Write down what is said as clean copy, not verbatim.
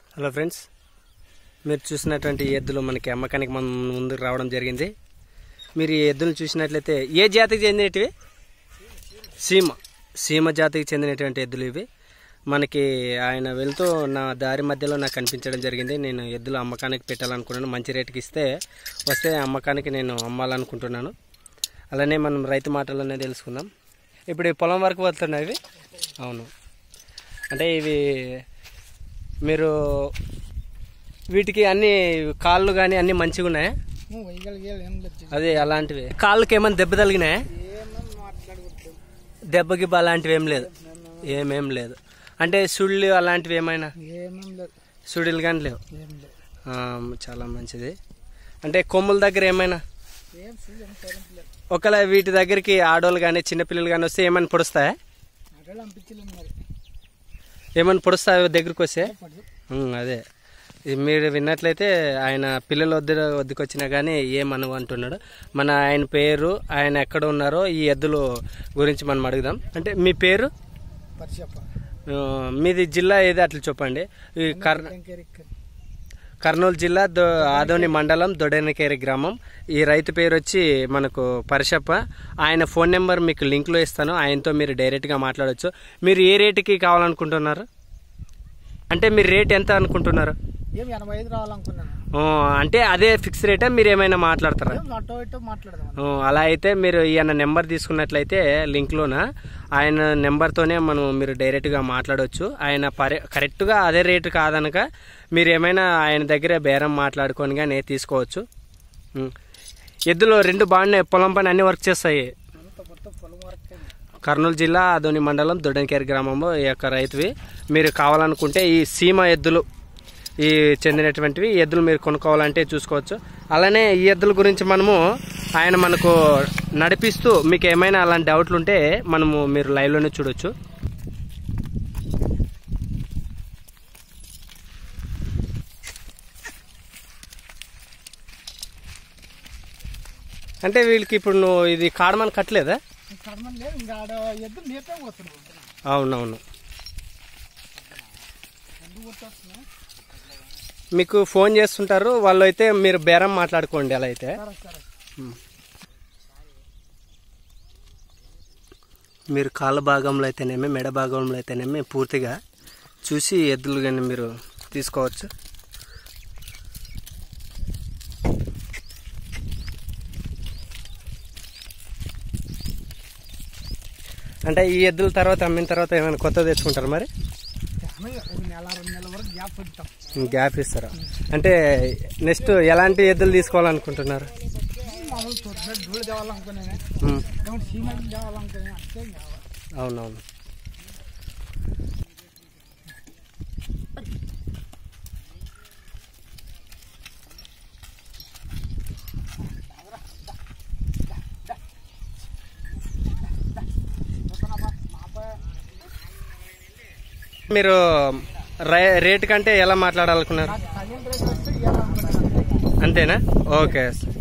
Hello friends, మీరు చూసినటువంటి ఎద్దులు మనకి అమ్మకానికి మన ముందుకు రావడం జరిగింది. మీరు ఈ ఎద్దులు చూసినట్లయితే ఏ జాతికి చెందినటివి? సీమ జాతికి చెందినటువంటి ఎద్దులు ఇవి. మనకి ఆయన వెళ్తూ నా దారి మధ్యలో నాకు కనిపించడం జరిగింది. నేను ఎద్దులు అమ్మకానికి పెట్టాలనుకున్నాను. మంచి రేటుకి వస్తే అమ్మకానికి నేను అమ్మాలనుకుంటున్నాను. అలానే మనం రైతు మాటల్లోనే తెలుసుకుందాం. ఇప్పుడు ఈ పొలం వరకు వెళ్తున్నాయి ఇవి. అవును, అంటే ఇవి మీరు వీటికి అన్ని కాళ్ళు కానీ అన్ని మంచిగా ఉన్నాయా? అదే అలాంటివి. కాళ్ళకి ఏమైనా దెబ్బ తగిలినాయా? దెబ్బ గిబ్బ అలాంటివి ఏమేం లేదు. అంటే సుళ్ళు అలాంటివి ఏమైనా? సుడిలు కానీ లేవు. చాలా మంచిది. అంటే కొమ్ముల దగ్గర ఏమైనా ఒకవేళ వీటి దగ్గరికి ఆడోళ్ళు కానీ చిన్నపిల్లలు కానీ వస్తే ఏమైనా పొడుస్తాయా? ఏమైనా పొడుస్తాయో దగ్గరికి వస్తే? అదే మీరు విన్నట్లయితే ఆయన పిల్లల వద్దకు వచ్చినా కానీ ఏమనవు అంటున్నాడు. ఆయన పేరు, ఆయన ఎక్కడ ఉన్నారో ఈ ఎద్దుల గురించి మనం అడుగుదాం. అంటే మీ పేరు? మీది జిల్లా ఏది అట్లా చెప్పండి. ఈ కర్నూలు జిల్లా ఆదోని మండలం దొడెనకేరి గ్రామం. ఈ రైతు పేరు వచ్చి మనకు పరిషప్ప. ఆయన ఫోన్ నెంబర్ మీకు లింక్లో ఇస్తాను. ఆయనతో మీరు డైరెక్ట్గా మాట్లాడవచ్చు. మీరు ఏ రేటుకి కావాలనుకుంటున్నారు? అంటే మీరు రేట్ ఎంత అనుకుంటున్నారు? అంటే అదే ఫిక్స్ రేటా? మీరు ఏమైనా మాట్లాడతారా? అలా అయితే మీరు ఈయన నెంబర్ తీసుకున్నట్లయితే లింక్లోన ఆయన నెంబర్తోనే మీరు డైరెక్ట్గా మాట్లాడవచ్చు. ఆయన కరెక్ట్గా అదే రేటు కాదనక మీరు ఏమైనా ఆయన దగ్గర బేరం మాట్లాడుకొని కానీ తీసుకోవచ్చు. ఎద్దులు రెండు బాగున్నాయి. పొలం పని అన్ని వర్క్ చేస్తాయి. కర్నూలు జిల్లా ఆదోని మండలం దొడ్డనకేరి గ్రామంలో ఈ యొక్క రైతువి. మీరు కావాలనుకుంటే ఈ సీమ ఎద్దులు ఈ చెందినటువంటివి ఎద్దులు మీరు కొనుక్కోవాలంటే చూసుకోవచ్చు. అలానే ఈ ఎద్దుల గురించి ఆయన మనకు నడిపిస్తూ మీకు ఏమైనా అలాంటి డౌట్లు ఉంటే మీరు లైవ్లోనే చూడొచ్చు. అంటే వీళ్ళకి ఇప్పుడు నువ్వు ఇది కాడమని కట్టలేదా? అవునవును. మీకు ఫోన్ చేస్తుంటారు వాళ్ళు, అయితే మీరు బేరం మాట్లాడుకోండి. అలా అయితే మీరు కాళ్ళ భాగంలో అయితేనేమి మెడ భాగంలో అయితేనేమి పూర్తిగా చూసి ఎద్దులు కానీ మీరు తీసుకోవచ్చు. అంటే ఈ ఎద్దుల తర్వాత అమ్మిన తర్వాత ఏమైనా కొత్త తెచ్చుకుంటారు? మరి గ్యాప్ ఇస్తారా? అంటే నెక్స్ట్ ఎలాంటి ఎద్దులు తీసుకోవాలనుకుంటున్నారు? అవునవును. మీరు రేట్ కంటే ఎలా మాట్లాడాలనుకున్నారు? అంతేనా? ఓకే.